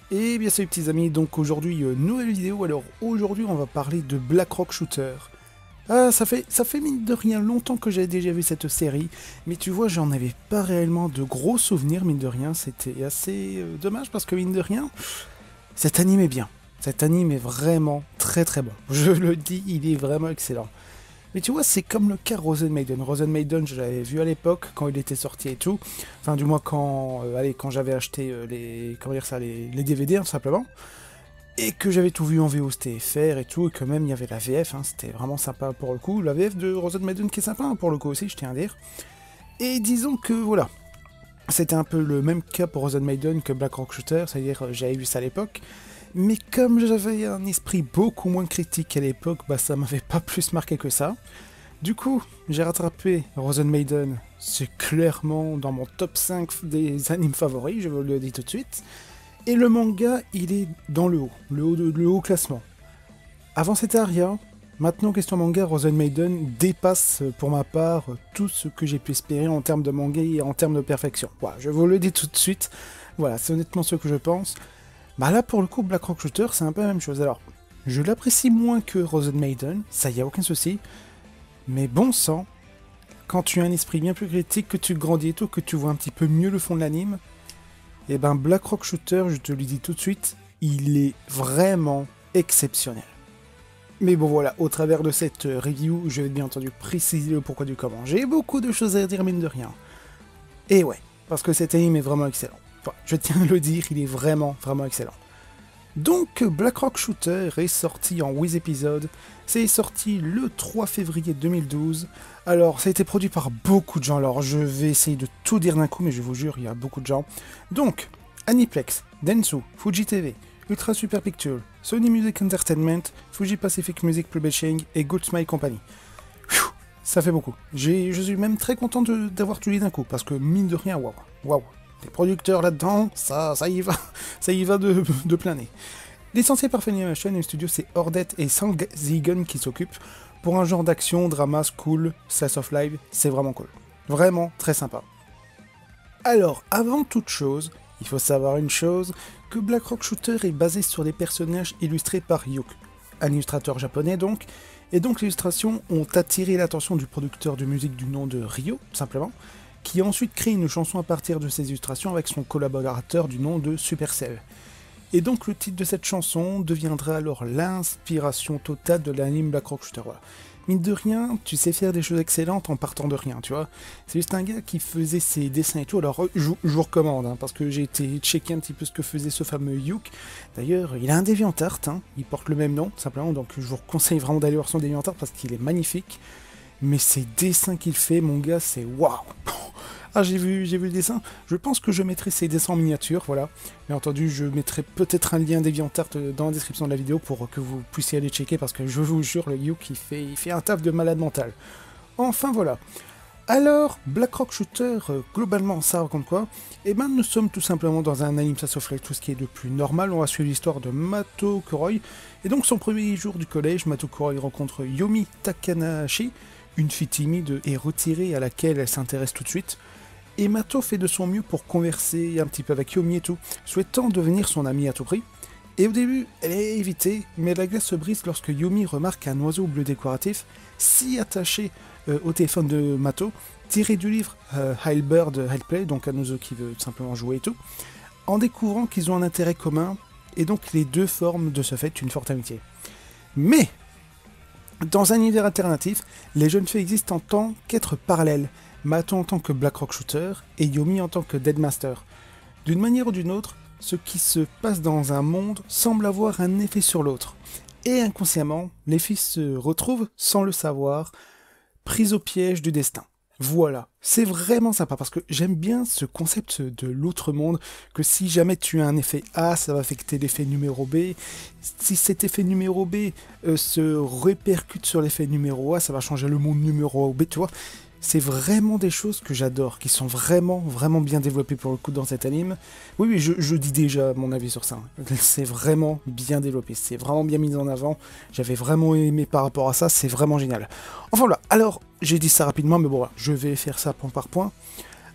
Et bien salut petits amis, donc aujourd'hui nouvelle vidéo. Alors aujourd'hui on va parler de Black Rock Shooter. Ah, ça fait mine de rien longtemps que j'avais déjà vu cette série, mais tu vois j'en avais pas réellement de gros souvenirs mine de rien. C'était assez dommage parce que mine de rien, cet anime est bien. Cet anime est vraiment très très bon. Je le dis, il est vraiment excellent. Mais tu vois, c'est comme le cas Rosen Maiden. Rosen Maiden, je l'avais vu à l'époque, quand il était sorti et tout. Enfin, du moins, quand j'avais acheté comment dire ça, les DVD, hein, tout simplement. Et que j'avais tout vu en VO, STFR et tout, et que même il y avait la VF, hein, c'était vraiment sympa pour le coup. La VF de Rosen Maiden qui est sympa, hein, pour le coup aussi, je tiens à dire. Et disons que, voilà, c'était un peu le même cas pour Rosen Maiden que Black Rock Shooter, c'est-à-dire j'avais vu ça à l'époque. Mais comme j'avais un esprit beaucoup moins critique à l'époque, bah ça m'avait pas plus marqué que ça. Du coup, j'ai rattrapé Rosen Maiden, c'est clairement dans mon top 5 des animes favoris, je vous le dis tout de suite. Et le manga, il est dans le haut classement. Avant c'était Aria, maintenant question manga, Rosen Maiden dépasse pour ma part tout ce que j'ai pu espérer en termes de manga et en termes de perfection. Voilà, je vous le dis tout de suite, voilà, c'est honnêtement ce que je pense. Bah là pour le coup Black Rock Shooter c'est un peu la même chose. Alors, je l'apprécie moins que Rosen Maiden, ça y a aucun souci. Mais bon sang, quand tu as un esprit bien plus critique, que tu grandis et tout, que tu vois un petit peu mieux le fond de l'anime, et ben Black Rock Shooter, je te le dis tout de suite, il est vraiment exceptionnel. Mais bon voilà, au travers de cette review, je vais bien entendu préciser le pourquoi du comment. J'ai beaucoup de choses à dire mine de rien. Et ouais, parce que cet anime est vraiment excellent. Enfin, je tiens à le dire, il est vraiment, vraiment excellent. Donc Black Rock Shooter est sorti en 8 épisodes, c'est sorti le 3 février 2012, alors ça a été produit par beaucoup de gens, alors je vais essayer de tout dire d'un coup mais je vous jure il y a beaucoup de gens. Donc Aniplex, Dentsu, Fuji TV, Ultra Super Pictures, Sony Music Entertainment, Fuji Pacific Music Publishing et Good Smile Company. Pfiou, ça fait beaucoup, je suis même très content d'avoir tout dit d'un coup parce que mine de rien, waouh. Les producteurs là-dedans, ça y va de plein nez. Licencié par Funimation, le studio c'est Ordet et Sangzigen qui s'occupent. Pour un genre d'action, drama, school, slice of life, c'est vraiment cool. Vraiment très sympa. Alors, avant toute chose, il faut savoir une chose, que Black Rock Shooter est basé sur les personnages illustrés par Yuk, un illustrateur japonais donc, et donc les illustrations ont attiré l'attention du producteur de musique du nom de Ryo, simplement, qui a ensuite créé une chanson à partir de ses illustrations avec son collaborateur du nom de Supercell. Et donc le titre de cette chanson deviendra alors l'inspiration totale de l'anime Black Rock Shooter. Voilà. Mine de rien, tu sais faire des choses excellentes en partant de rien, tu vois. C'est juste un gars qui faisait ses dessins et tout, alors je vous recommande, hein, parce que j'ai été checker un petit peu ce que faisait ce fameux Yuk. D'ailleurs, il a un DeviantArt, hein, il porte le même nom, simplement, donc je vous conseille vraiment d'aller voir son DeviantArt parce qu'il est magnifique. Mais ces dessins qu'il fait, mon gars, c'est waouh. Ah, j'ai vu le dessin. Je pense que je mettrai ces dessins en miniature, voilà. Bien entendu, je mettrai peut-être un lien DeviantArt dans la description de la vidéo pour que vous puissiez aller checker, parce que je vous jure, le Yuk, il fait un taf de malade mental. Enfin, voilà. Alors, Black Rock Shooter, globalement, ça raconte quoi? Eh ben, nous sommes tout simplement dans un anime slice of life, tout ce qui est de plus normal. On va suivre l'histoire de Mato Kuroi. Et donc, son premier jour du collège, Mato Kuroi rencontre Yomi Takanashi, une fille timide et retirée à laquelle elle s'intéresse tout de suite. Et Mato fait de son mieux pour converser un petit peu avec Yomi et tout, souhaitant devenir son amie à tout prix. Et au début, elle est évitée, mais la glace se brise lorsque Yomi remarque un oiseau bleu décoratif si attaché au téléphone de Mato, tiré du livre Heilbird Heilplay, donc un oiseau qui veut simplement jouer et tout, en découvrant qu'ils ont un intérêt commun, et donc les deux forment de ce fait une forte amitié. Mais dans un univers alternatif, les jeunes filles existent en tant qu'êtres parallèles, Mato en tant que Black Rock Shooter et Yomi en tant que Deadmaster. D'une manière ou d'une autre, ce qui se passe dans un monde semble avoir un effet sur l'autre. Et inconsciemment, les filles se retrouvent, sans le savoir, prises au piège du destin. Voilà, c'est vraiment sympa parce que j'aime bien ce concept de l'autre monde, que si jamais tu as un effet A, ça va affecter l'effet numéro B. Si cet effet numéro B se répercute sur l'effet numéro A, ça va changer le monde numéro A ou B, tu vois. C'est vraiment des choses que j'adore, qui sont vraiment, vraiment bien développées pour le coup dans cet anime. Oui, je dis déjà mon avis sur ça. C'est vraiment bien développé, c'est vraiment bien mis en avant. J'avais vraiment aimé par rapport à ça, c'est vraiment génial. Enfin voilà, alors, j'ai dit ça rapidement, mais bon, voilà, je vais faire ça point par point.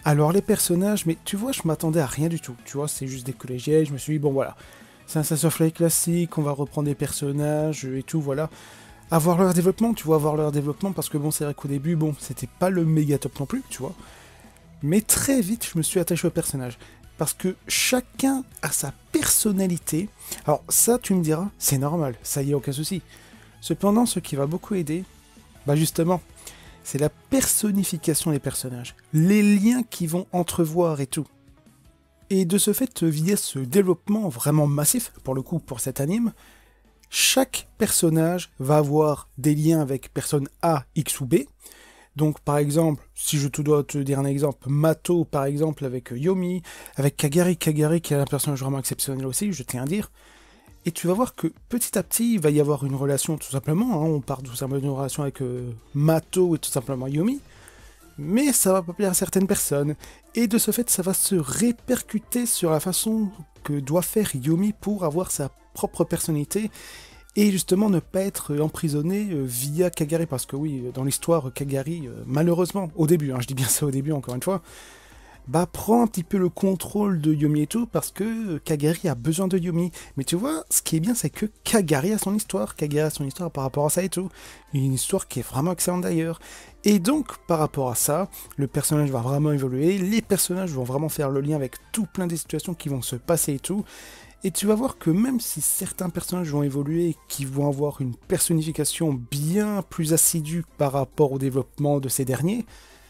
Alors les personnages, mais tu vois, je m'attendais à rien du tout. Tu vois, c'est juste des collégiens, je me suis dit, bon voilà, c'est un Slice of Life classique, on va reprendre des personnages et tout, voilà. Avoir leur développement, tu vois, avoir leur développement, parce que bon, c'est vrai qu'au début, bon, c'était pas le méga top non plus, tu vois. Mais très vite, je me suis attaché au personnage. Parce que chacun a sa personnalité. Alors ça, tu me diras, c'est normal, ça y est, aucun souci. Cependant, ce qui va beaucoup aider, bah justement, c'est la personnification des personnages. Les liens qu'ils vont entrevoir et tout. Et de ce fait, via ce développement vraiment massif, pour le coup, pour cet anime, chaque personnage va avoir des liens avec personne A, X ou B. Donc par exemple, si je te dois te dire un exemple, Mato par exemple avec Yomi, avec Kagari qui est un personnage vraiment exceptionnel aussi, je tiens à dire. Et tu vas voir que petit à petit, il va y avoir une relation tout simplement, hein, on part tout simplement d'une relation avec Mato et tout simplement Yomi, mais ça va pas plaire à certaines personnes. Et de ce fait, ça va se répercuter sur la façon que doit faire Yomi pour avoir sa propre personnalité et justement ne pas être emprisonné via Kagari, parce que oui, dans l'histoire, Kagari, malheureusement, au début, hein, je dis bien ça au début encore une fois, bah prend un petit peu le contrôle de Yomi et tout, parce que Kagari a besoin de Yomi. Mais tu vois, ce qui est bien, c'est que Kagari a son histoire, par rapport à ça et tout, une histoire qui est vraiment excellente d'ailleurs. Et donc, par rapport à ça, le personnage va vraiment évoluer, les personnages vont vraiment faire le lien avec tout plein de situations qui vont se passer et tout, et tu vas voir que même si certains personnages vont évoluer, qui vont avoir une personnification bien plus assidue par rapport au développement de ces derniers,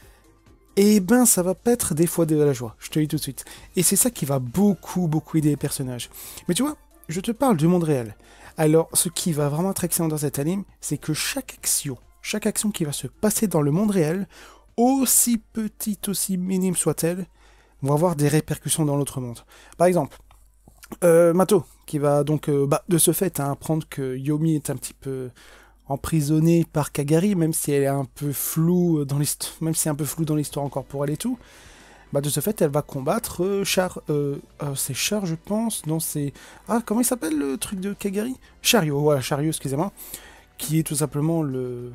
eh ben ça va pas être des fois de la joie, je te le dis tout de suite. Et c'est ça qui va beaucoup aider les personnages. Mais tu vois, je te parle du monde réel. Alors ce qui va vraiment être excellent dans cet anime, c'est que chaque action qui va se passer dans le monde réel, aussi petite, aussi minime soit-elle, vont avoir des répercussions dans l'autre monde. Par exemple, Mato, qui va donc, de ce fait, hein, apprendre que Yomi est un petit peu emprisonnée par Kagari, même si elle est un peu floue dans l'histoire, même si c'est un peu flou dans l'histoire encore pour elle et tout. Bah de ce fait, elle va combattre c'est Char, je pense. Non, c'est comment il s'appelle le truc de Kagari? Chariot, voilà, Chariot, excusez-moi, qui est tout simplement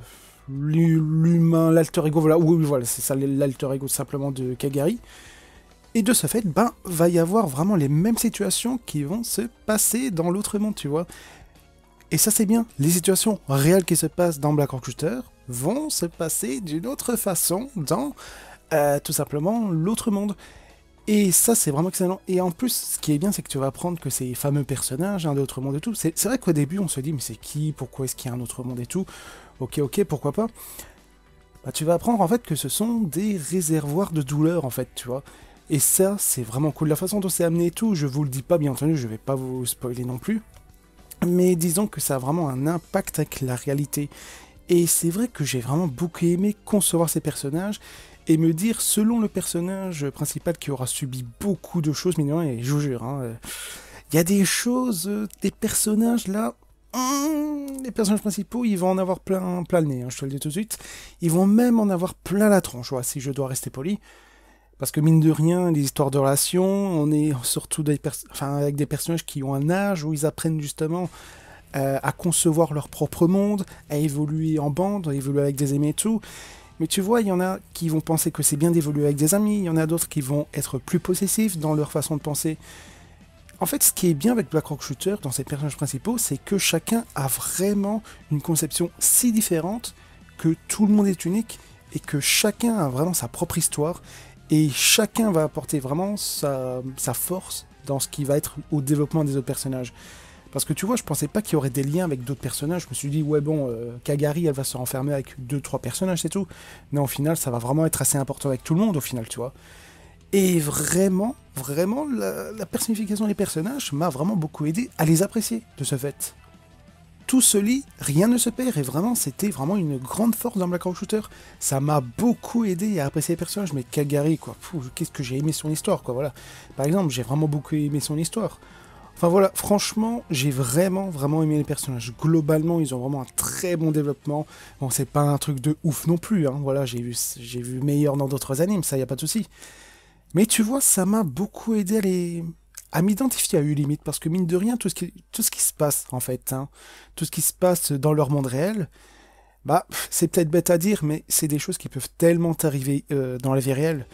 l'humain, l'alter ego. Voilà, oui, voilà, c'est ça, l'alter ego simplement de Kagari. Et de ce fait, va y avoir vraiment les mêmes situations qui vont se passer dans l'autre monde, tu vois. Et ça, c'est bien. Les situations réelles qui se passent dans Black Rock Shooter vont se passer d'une autre façon dans, tout simplement, l'autre monde. Et ça, c'est vraiment excellent. Et en plus, ce qui est bien, c'est que tu vas apprendre que ces fameux personnages, hein, d'autres mondes et tout, c'est vrai qu'au début, on se dit, mais c'est qui? Pourquoi est-ce qu'il y a un autre monde et tout? Ok, pourquoi pas? Bah, tu vas apprendre, en fait, que ce sont des réservoirs de douleur, en fait, tu vois. Et ça, c'est vraiment cool. La façon dont c'est amené et tout, je vous le dis pas, bien entendu, je vais pas vous spoiler non plus. Mais disons que ça a vraiment un impact avec la réalité. Et c'est vrai que j'ai vraiment beaucoup aimé concevoir ces personnages et me dire, selon le personnage principal qui aura subi beaucoup de choses, mine de rien, et je vous jure, il y a des choses, des personnages là, les personnages principaux, ils vont en avoir plein le nez, hein, je te le dis tout de suite. Ils vont même en avoir plein la tronche, ouais, si je dois rester poli. Parce que mine de rien, les histoires de relations, on est surtout avec des personnages qui ont un âge où ils apprennent justement à concevoir leur propre monde, à évoluer en bande, à évoluer avec des amis et tout. Mais tu vois, il y en a qui vont penser que c'est bien d'évoluer avec des amis, il y en a d'autres qui vont être plus possessifs dans leur façon de penser. En fait, ce qui est bien avec Black Rock Shooter, dans ses personnages principaux, c'est que chacun a vraiment une conception si différente que tout le monde est unique et que chacun a vraiment sa propre histoire. Et chacun va apporter vraiment sa force dans ce qui va être au développement des autres personnages. Parce que tu vois, je pensais pas qu'il y aurait des liens avec d'autres personnages. Je me suis dit, ouais bon, Kagari, elle va se renfermer avec 2-3 personnages, c'est tout. Mais au final, ça va vraiment être assez important avec tout le monde, au final, tu vois. Et vraiment, la personnification des personnages m'a vraiment beaucoup aidé à les apprécier, de ce fait. Tout se lit, rien ne se perd, et vraiment, c'était vraiment une grande force dans Black Rock Shooter. Ça m'a beaucoup aidé à apprécier les personnages, mais Kagari, quoi, qu'est-ce que j'ai aimé son histoire, quoi, voilà. Par exemple, j'ai vraiment beaucoup aimé son histoire. Enfin voilà, franchement, j'ai vraiment aimé les personnages. Globalement, ils ont vraiment un très bon développement. Bon, c'est pas un truc de ouf non plus, hein, voilà, j'ai vu meilleur dans d'autres animes, ça y a pas de souci. Mais tu vois, ça m'a beaucoup aidé à m'identifier à eux limite, parce que mine de rien, tout ce qui se passe en fait, hein, tout ce qui se passe dans leur monde réel, bah c'est peut-être bête à dire, mais c'est des choses qui peuvent tellement t'arriver dans la vie réelle.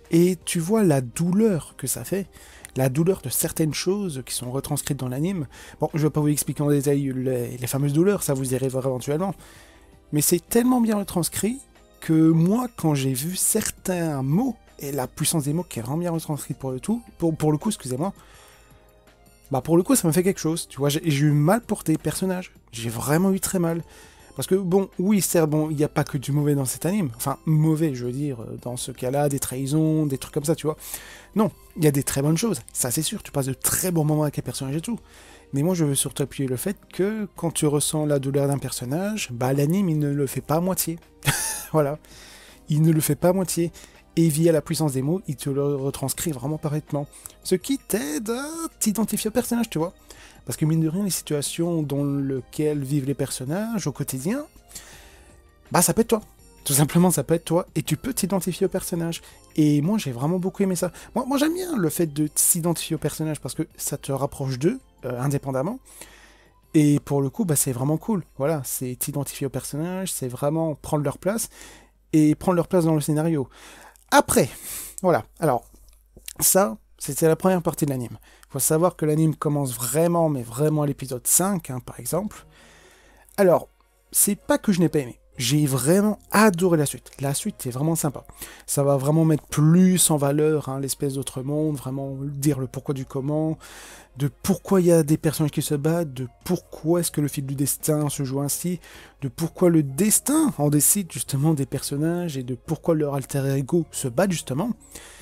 Et tu vois la douleur que ça fait, la douleur de certaines choses qui sont retranscrites dans l'anime. Bon, je vais pas vous expliquer en détail les fameuses douleurs, ça vous y arrivera éventuellement. Mais c'est tellement bien retranscrit que moi, quand j'ai vu certains mots, et la puissance des mots qui est vraiment bien retranscrite pour le coup, excusez-moi, bah pour le coup, ça me fait quelque chose, tu vois, j'ai eu mal pour tes personnages, j'ai vraiment eu très mal. Parce que, bon, oui, certes, bon, il n'y a pas que du mauvais dans cet anime, enfin, mauvais, je veux dire, dans ce cas-là, des trahisons, des trucs comme ça, tu vois. Non, il y a des très bonnes choses, ça c'est sûr, tu passes de très bons moments avec les personnages et tout. Mais moi, je veux surtout appuyer le fait que, quand tu ressens la douleur d'un personnage, bah l'anime, il ne le fait pas à moitié. Voilà, il ne le fait pas à moitié. Et via la puissance des mots, il te le retranscrit vraiment parfaitement. Ce qui t'aide à t'identifier au personnage, tu vois. Parce que mine de rien, les situations dans lesquelles vivent les personnages au quotidien, bah ça peut être toi. Tout simplement, ça peut être toi, et tu peux t'identifier au personnage. Et moi, j'ai vraiment beaucoup aimé ça. Moi j'aime bien le fait de s'identifier au personnage, parce que ça te rapproche d'eux, indépendamment. Et pour le coup, bah, c'est vraiment cool. Voilà, c'est t'identifier au personnage, c'est vraiment prendre leur place, et prendre leur place dans le scénario. Après, voilà, alors, ça, c'était la première partie de l'anime. Il faut savoir que l'anime commence vraiment, mais vraiment à l'épisode 5, hein, par exemple. Alors, c'est pas que je n'ai pas aimé. J'ai vraiment adoré la suite. La suite est vraiment sympa. Ça va vraiment mettre plus en valeur hein, l'espèce d'autre monde, vraiment dire le pourquoi du comment, de pourquoi il y a des personnages qui se battent, de pourquoi est-ce que le fil du destin se joue ainsi, de pourquoi le destin en décide justement des personnages et de pourquoi leur alter ego se bat justement.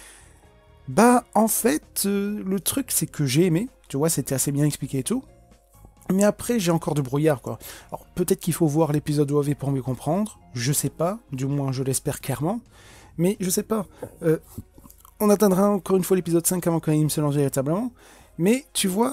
Bah en fait, le truc c'est que j'ai aimé, tu vois, c'était assez bien expliqué et tout. Mais après, j'ai encore de brouillard, quoi. Alors, peut-être qu'il faut voir l'épisode OAV pour mieux comprendre, je sais pas, du moins je l'espère clairement, mais je sais pas. On atteindra encore une fois l'épisode 5 avant qu'il me se lance véritablement, mais tu vois,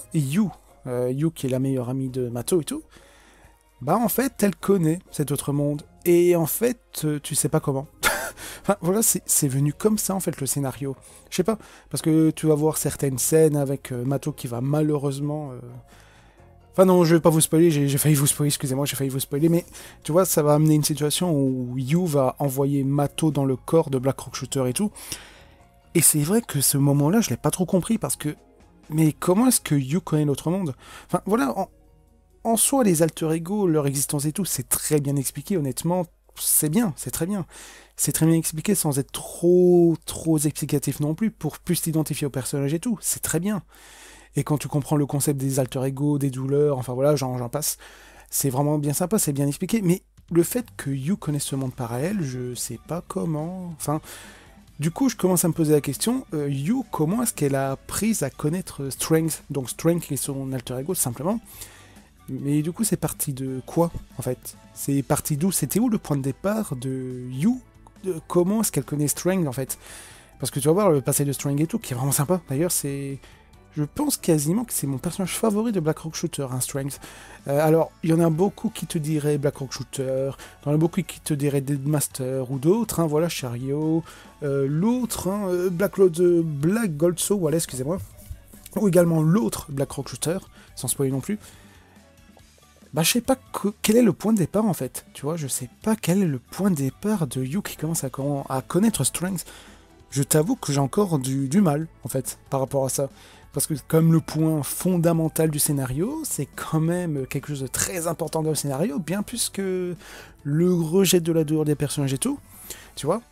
Yu qui est la meilleure amie de Mato et tout, bah en fait, elle connaît cet autre monde, et en fait, tu sais pas comment. Enfin, voilà, c'est venu comme ça, en fait, le scénario. Je sais pas, parce que tu vas voir certaines scènes avec Mato qui va malheureusement... Enfin non, je vais pas vous spoiler, j'ai failli vous spoiler, excusez-moi, j'ai failli vous spoiler, mais tu vois, ça va amener une situation où Yu va envoyer Mato dans le corps de Black Rock Shooter et tout. Et c'est vrai que ce moment-là, je l'ai pas trop compris, parce que... Mais comment est-ce que Yu connaît l'autre monde? Enfin, voilà, en soi, les alter ego, leur existence et tout, c'est très bien expliqué, honnêtement, c'est bien, c'est très bien. C'est très bien expliqué sans être trop explicatif non plus, pour plus t'identifier au personnage et tout, c'est très bien. Et quand tu comprends le concept des alter ego, des douleurs, enfin voilà, j'en passe, c'est vraiment bien sympa, c'est bien expliqué, mais le fait que Yu connaisse ce monde parallèle, je sais pas comment... Enfin, du coup, je commence à me poser la question, Yu, comment est-ce qu'elle a appris à connaître Strength? Donc Strength est son alter ego, simplement. Mais du coup, c'est parti de quoi, en fait? C'est parti d'où? C'était où le point de départ de Yu? Comment est-ce qu'elle connaît Strength, en fait? Parce que tu vas voir le passé de Strength et tout, qui est vraiment sympa. D'ailleurs, c'est... Je pense quasiment que c'est mon personnage favori de Black Rock Shooter, hein, Strength. Alors, il y en a beaucoup qui te diraient Black Rock Shooter, il y en a beaucoup qui te diraient Deadmaster ou d'autres, hein, voilà, Chariot, l'autre, hein, Black Gold Soul, voilà, excusez-moi, ou également l'autre Black Rock Shooter, sans spoiler non plus. Bah, je sais pas quel est le point de départ, en fait, tu vois, je sais pas quel est le point de départ de Yu qui commence à connaître Strength. Je t'avoue que j'ai encore du mal, en fait, par rapport à ça. Parce que comme le point fondamental du scénario, c'est quand même quelque chose de très important dans le scénario, bien plus que le rejet de la douleur des personnages et tout, tu vois.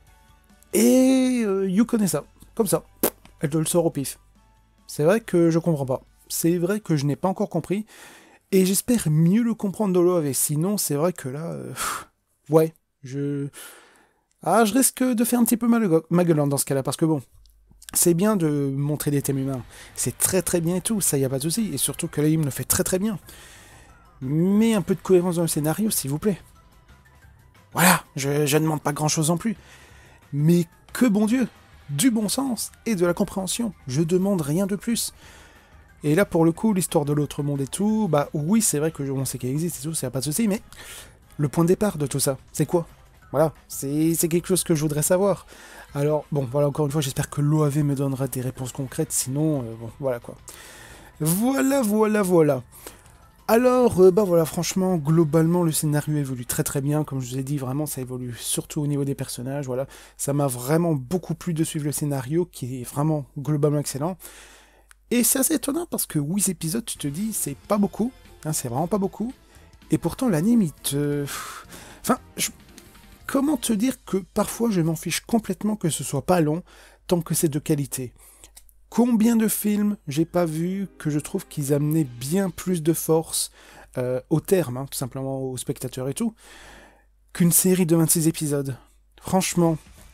Et Yu connaît ça, comme ça, elle te le sort au pif. C'est vrai que je comprends pas, c'est vrai que je n'ai pas encore compris, et j'espère mieux le comprendre dans l'OAV, sinon c'est vrai que là, ouais, je risque de faire un petit peu ma gueule dans ce cas-là, parce que bon, c'est bien de montrer des thèmes humains, c'est très bien et tout, ça y a pas de souci, et surtout que l'anime le fait très bien. Mais un peu de cohérence dans le scénario, s'il vous plaît. Voilà, je ne demande pas grand-chose non plus. Mais que bon Dieu, du bon sens et de la compréhension, je demande rien de plus. Et là, pour le coup, l'histoire de l'autre monde et tout, bah oui, c'est vrai que on sait qu'elle existe et tout, ça y a pas de souci, mais le point de départ de tout ça, c'est quoi? Voilà, c'est quelque chose que je voudrais savoir. Alors, bon, voilà, encore une fois, j'espère que l'OAV me donnera des réponses concrètes, sinon, bon, voilà quoi. Voilà. Bah voilà, franchement, globalement, le scénario évolue très très bien. Comme je vous ai dit, vraiment, ça évolue surtout au niveau des personnages. Voilà, ça m'a vraiment beaucoup plu de suivre le scénario, qui est vraiment globalement excellent. Et c'est assez étonnant parce que 8 épisodes, tu te dis, c'est pas beaucoup, hein, c'est vraiment pas beaucoup. Et pourtant, l'anime, il te... Enfin, comment te dire que parfois je m'en fiche complètement que ce soit pas long, tant que c'est de qualité. Combien de films j'ai pas vu que je trouve qu'ils amenaient bien plus de force au terme, hein, tout simplement aux spectateurs et tout, qu'une série de 26 épisodes. Franchement,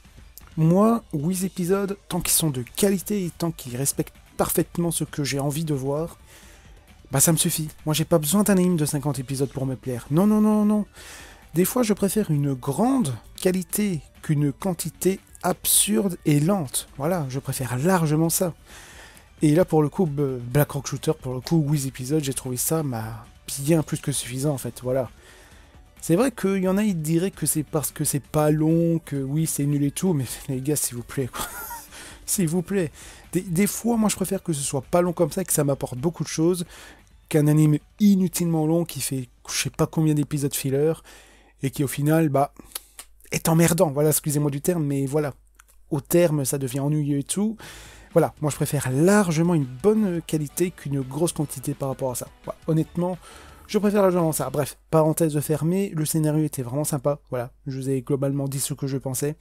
moi, 8 épisodes, tant qu'ils sont de qualité et tant qu'ils respectent parfaitement ce que j'ai envie de voir, bah ça me suffit. Moi, j'ai pas besoin d'un anime de 50 épisodes pour me plaire. Non, non, non, non. Des fois, je préfère une grande qualité qu'une quantité absurde et lente. Voilà, je préfère largement ça. Et là, pour le coup, Black Rock Shooter, pour le coup, 8 épisodes, j'ai trouvé ça bien plus que suffisant, en fait. Voilà. C'est vrai qu'il y en a, ils diraient que c'est parce que c'est pas long, que oui, c'est nul et tout, mais les gars, s'il vous plaît, quoi. S'il vous plaît. Des fois, moi, je préfère que ce soit pas long comme ça, que ça m'apporte beaucoup de choses, qu'un anime inutilement long qui fait je sais pas combien d'épisodes filler, et qui au final, est emmerdant. Voilà, excusez-moi du terme, mais voilà. Au terme, ça devient ennuyeux et tout. Voilà, moi je préfère largement une bonne qualité qu'une grosse quantité par rapport à ça. Voilà, honnêtement, je préfère largement ça. Bref, parenthèse fermée, le scénario était vraiment sympa. Voilà, je vous ai globalement dit ce que je pensais.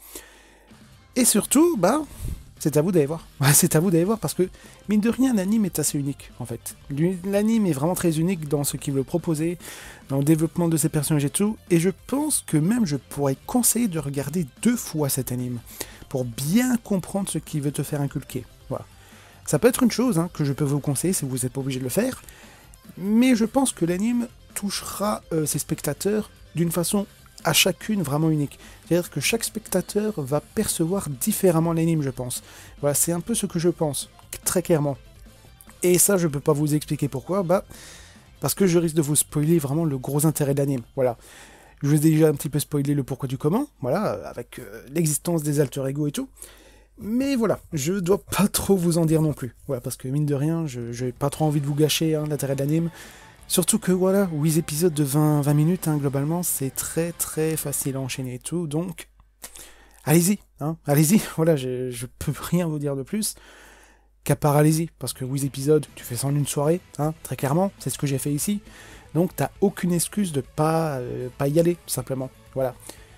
Et surtout, c'est à vous d'aller voir. Ouais, c'est à vous d'aller voir parce que, mine de rien, l'anime est assez unique, en fait. L'anime est vraiment très unique dans ce qu'il veut proposer, dans le développement de ses personnages et tout, et je pense que même je pourrais conseiller de regarder 2 fois cet anime, pour bien comprendre ce qu'il veut te faire inculquer. Voilà. Ça peut être une chose que je peux vous conseiller si vous n'êtes pas obligé de le faire, mais je pense que l'anime touchera ses spectateurs d'une façon à chacune vraiment unique. C'est-à-dire que chaque spectateur va percevoir différemment l'anime, je pense. Voilà, c'est un peu ce que je pense, très clairement. Et ça, je peux pas vous expliquer pourquoi, parce que je risque de vous spoiler vraiment le gros intérêt de l'anime. Voilà. Je vous ai déjà un petit peu spoilé le pourquoi du comment, voilà, avec l'existence des alter ego et tout. Mais voilà, je dois pas trop vous en dire non plus. Voilà, parce que mine de rien, je n'ai pas trop envie de vous gâcher l'intérêt de l'anime. Surtout que voilà, 8 épisodes de 20 minutes, globalement, c'est très très facile à enchaîner et tout, donc allez-y, allez-y, voilà, je peux rien vous dire de plus, qu'à part allez-y, parce que 8 épisodes, tu fais ça en une soirée, très clairement, c'est ce que j'ai fait ici, donc t'as aucune excuse de pas y aller, tout simplement, voilà.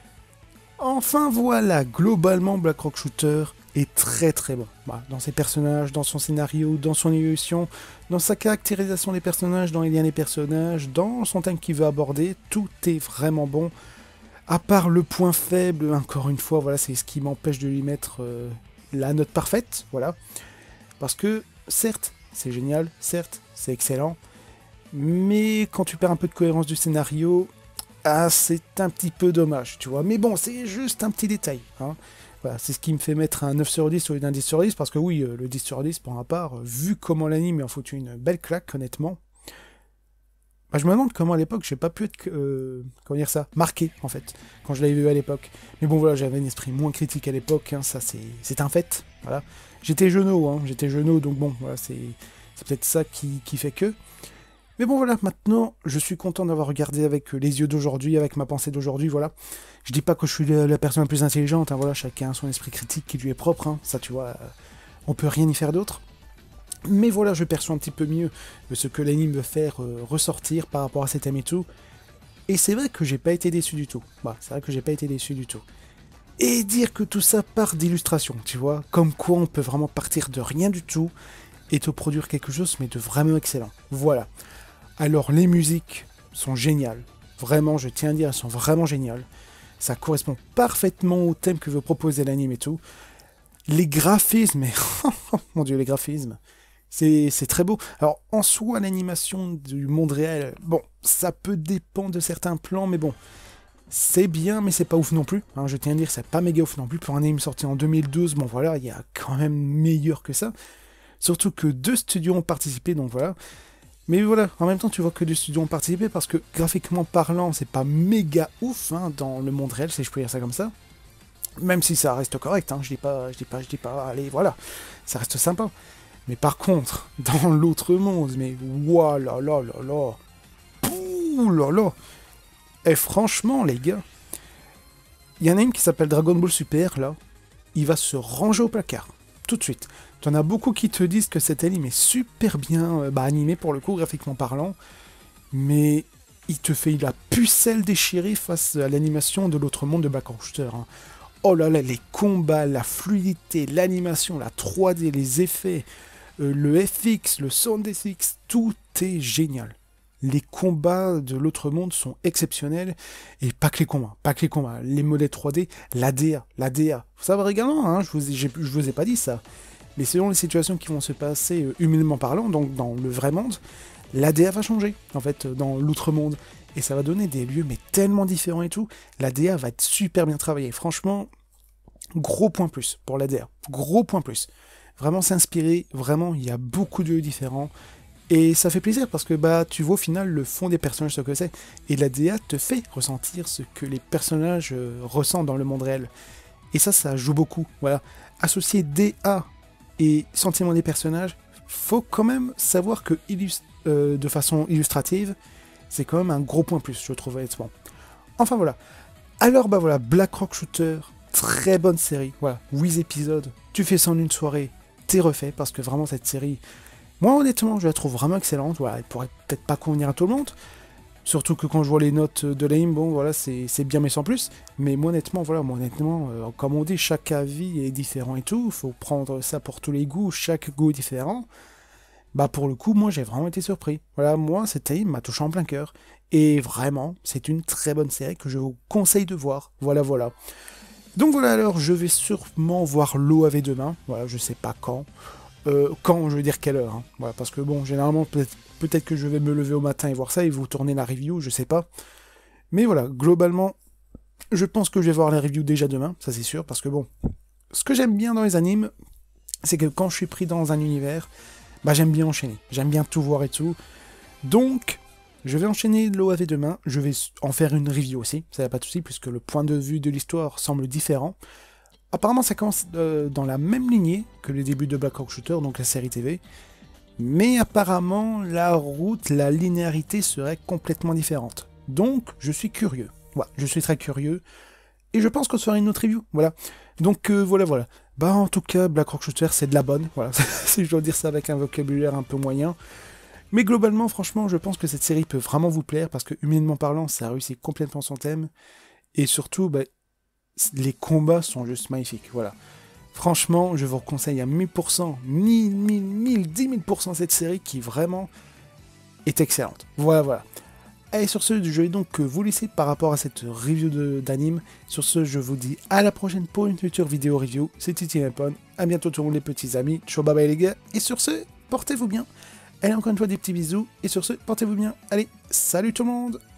Enfin voilà, globalement, Black Rock Shooter est très très bon. Voilà, dans ses personnages, dans son scénario, dans son évolution, dans sa caractérisation des personnages, dans les liens des personnages, dans son thème qu'il veut aborder, tout est vraiment bon. À part le point faible, encore une fois, voilà, c'est ce qui m'empêche de lui mettre la note parfaite, voilà. Parce que, certes, c'est génial, certes, c'est excellent, mais quand tu perds un peu de cohérence du scénario, c'est un petit peu dommage, tu vois. Mais bon, c'est juste un petit détail, Voilà, c'est ce qui me fait mettre un 9 sur 10 au lieu d'un 10 sur 10, parce que oui, le 10 sur 10, pour ma part, vu comment l'anime m'a foutu une belle claque, honnêtement, je me demande comment à l'époque j'ai pas pu être, comment dire ça, marqué, en fait, quand je l'avais vu à l'époque. Mais bon, voilà, j'avais un esprit moins critique à l'époque, ça c'est un fait, voilà. J'étais jeuneau, donc bon, voilà, c'est peut-être ça qui fait que... Mais bon voilà, maintenant, je suis content d'avoir regardé avec les yeux d'aujourd'hui, avec ma pensée d'aujourd'hui, voilà. Je dis pas que je suis la personne la plus intelligente, voilà, chacun a son esprit critique qui lui est propre, ça tu vois, on peut rien y faire d'autre. Mais voilà, je perçois un petit peu mieux ce que l'anime veut faire ressortir par rapport à ces thèmes et tout. Et c'est vrai que j'ai pas été déçu du tout. C'est vrai que j'ai pas été déçu du tout. Et dire que tout ça part d'illustration, tu vois, comme quoi on peut vraiment partir de rien du tout et te produire quelque chose, mais de vraiment excellent. Voilà. Alors les musiques sont géniales, vraiment, je tiens à dire, elles sont vraiment géniales. Ça correspond parfaitement au thème que veut proposer l'anime et tout. Les graphismes, mais mon dieu, les graphismes, c'est très beau. Alors en soi, l'animation du monde réel, bon, ça peut dépendre de certains plans, mais bon, c'est bien, mais c'est pas ouf non plus. Je tiens à dire, c'est pas méga ouf non plus. Pour un anime sorti en 2012, bon voilà, il y a quand même meilleur que ça. Surtout que 2 studios ont participé, donc voilà. Mais voilà, en même temps, tu vois que 2 studios ont participé parce que graphiquement parlant, c'est pas méga ouf dans le monde réel, si je peux dire ça comme ça. Même si ça reste correct, je dis pas, allez, voilà, ça reste sympa. Mais par contre, dans l'autre monde, mais ouah là là là là, ouh là là. Et franchement, les gars, il y a un anime qui s'appelle Dragon Ball Super, là. Il va se ranger au placard, tout de suite. T'en as beaucoup qui te disent que cet anime est super bien animé, pour le coup, graphiquement parlant. Mais il te fait la pucelle déchirée face à l'animation de l'autre monde de Black Rock Shooter. Hein. Oh là là, les combats, la fluidité, l'animation, la 3D, les effets, le FX, le sound FX, tout est génial. Les combats de l'autre monde sont exceptionnels, et pas que les combats, les modèles 3D, l'ADA. Faut savoir également, hein, je vous ai pas dit ça, mais selon les situations qui vont se passer humainement parlant, donc dans le vrai monde, l'ADA va changer, en fait, dans l'outre-monde, et ça va donner des lieux mais tellement différents et tout, l'ADA va être super bien travaillée, franchement, gros point plus pour l'ADA, gros point plus. Vraiment s'inspirer, vraiment, il y a beaucoup de lieux différents, et ça fait plaisir parce que tu vois au final le fond des personnages, ce que c'est. Et la DA te fait ressentir ce que les personnages ressentent dans le monde réel. Et ça joue beaucoup. Voilà. Associer DA et sentiment des personnages, faut quand même savoir que de façon illustrative, c'est quand même un gros point plus, je trouve honnêtement. Enfin voilà. Alors voilà, Black Rock Shooter, très bonne série. Voilà, 8 épisodes, tu fais ça en une soirée, t'es refait parce que vraiment cette série. Moi, honnêtement, je la trouve vraiment excellente. Voilà, elle pourrait peut-être pas convenir à tout le monde. Surtout que quand je vois les notes de l'anime, bon, voilà, c'est bien, mais sans plus. Mais moi, honnêtement, comme on dit, chaque avis est différent et tout. Il faut prendre ça pour tous les goûts. Chaque goût est différent. Pour le coup, moi, j'ai vraiment été surpris. Voilà, moi, cette anime m'a touché en plein cœur. Et vraiment, c'est une très bonne série que je vous conseille de voir. Voilà. Donc voilà, alors, je vais sûrement voir l'OAV demain. Voilà, je sais pas quand. Quand, je veux dire quelle heure. Hein. Voilà, parce que bon, généralement, peut-être que je vais me lever au matin et voir ça et vous tourner la review, je sais pas. Mais voilà, globalement, je pense que je vais voir la review déjà demain, ça c'est sûr, parce que bon, ce que j'aime bien dans les animes, c'est que quand je suis pris dans un univers, j'aime bien enchaîner, j'aime bien tout voir et tout. Donc, je vais enchaîner l'OAV demain, je vais en faire une review aussi, ça n'a pas de souci, puisque le point de vue de l'histoire semble différent. Apparemment, ça commence dans la même lignée que les débuts de Black Rock Shooter, donc la série TV. Mais apparemment, la route, la linéarité serait complètement différente. Donc, je suis curieux. Voilà, je suis très curieux. Et je pense qu'on se fera une autre review. Voilà. Donc, voilà. En tout cas, Black Rock Shooter, c'est de la bonne. Voilà, si je dois dire ça avec un vocabulaire un peu moyen. Mais globalement, franchement, je pense que cette série peut vraiment vous plaire, parce que, humainement parlant, ça réussit complètement son thème. Et surtout, les combats sont juste magnifiques, voilà. Franchement, je vous conseille à 1000%, 1000, 10 000% cette série qui vraiment est excellente. Voilà. Et sur ce, je vais donc vous laisser par rapport à cette review d'anime. Sur ce, je vous dis à la prochaine pour une future vidéo review. C'était Tinapon. À bientôt tout le monde les petits amis. Ciao, bye bye les gars. Et sur ce, portez-vous bien. Allez, encore une fois des petits bisous. Et sur ce, portez-vous bien. Allez, salut tout le monde.